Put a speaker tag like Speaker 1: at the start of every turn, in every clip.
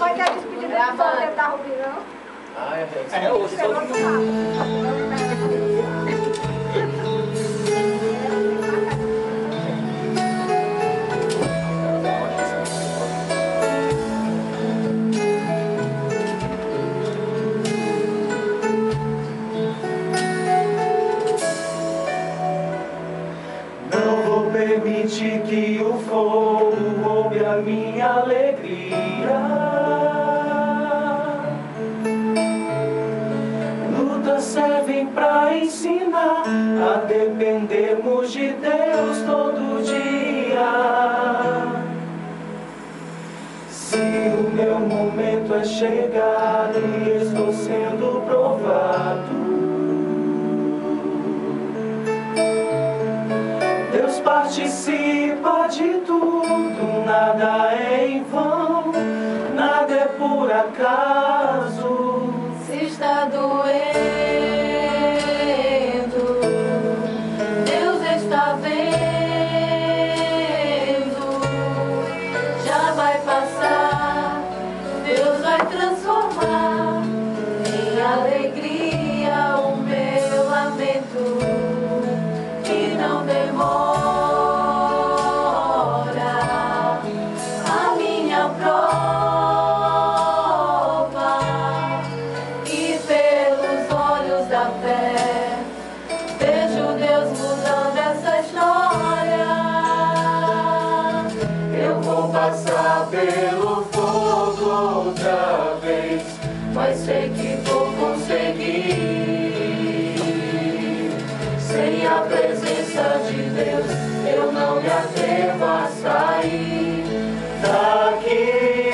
Speaker 1: Vai ter despedida de solteiro da Rubi, não?
Speaker 2: Ah, é hoje.
Speaker 3: Não vou permitir que o fogo roube a minha alegria. Lutas servem para ensinar a dependermos de Deus todo dia. Se o meu momento é chegado e estou sendo provado, Deus participa de tudo, nada é em vão, nada é por acaso.
Speaker 4: Se está doendo, Deus está vendo, já vai passar, Deus vai transformar em alegria o meu lamento. Que não demora a minha prova, e pelos olhos da fé vejo Deus mudando essa história.
Speaker 3: Eu vou passar pelo fogo outra vez, mas sei que vou conseguir. Sem a presença de Deus, eu não me atrevo a sair daqui.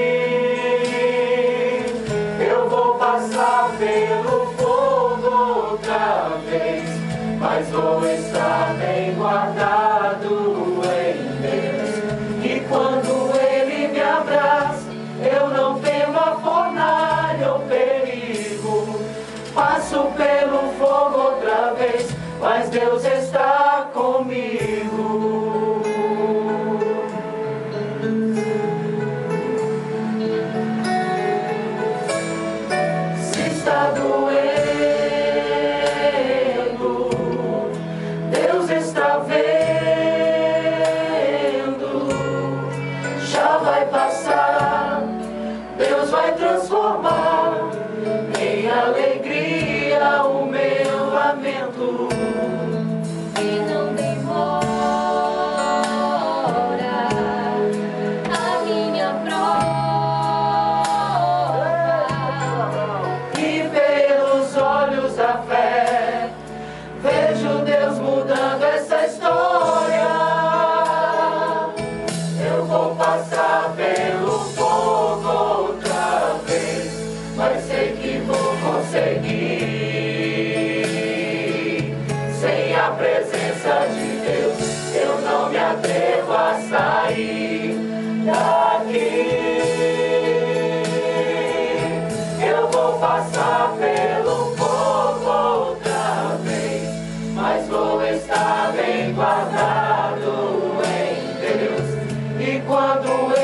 Speaker 3: Eu vou passar pelo fogo outra vez, mas vou estar bem guardado em Deus. E quando Ele me abraça, eu não temo a fornalha ou perigo. Passo pelo fogo outra vez, mas Deus está comigo. Se está doendo, Deus está vendo, já vai passar, Deus vai transformar em alegria o meu lamento.
Speaker 4: Que não demora a minha prova,
Speaker 3: E pelos olhos da fé vejo Deus mudando essa história. Eu vou passar pelo fogo outra vez, mas sei que vou conseguir. Sem a presença de Deus, eu não me atrevo a sair daqui. Eu vou passar pelo fogo outra vez, mas vou estar bem guardado em Deus. E quando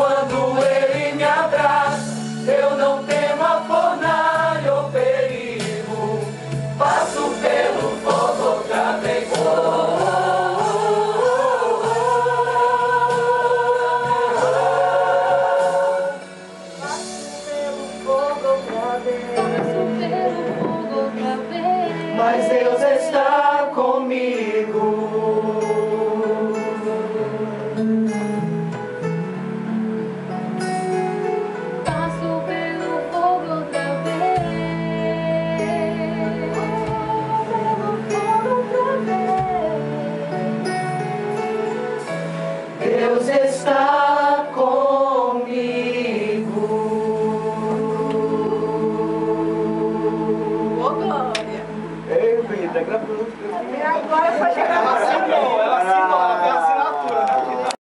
Speaker 3: quando Ele me abraça, eu não temo a fornalha ou perigo. Passo pelo fogo outra vez. Mas Deus está comigo.
Speaker 4: Passo pelo fogo outra vez. Pelo fogo outra vez.
Speaker 3: Deus está comigo.
Speaker 1: Ô, Glória.
Speaker 2: Ei, filho, tá gravando.
Speaker 1: Agora foi chegar.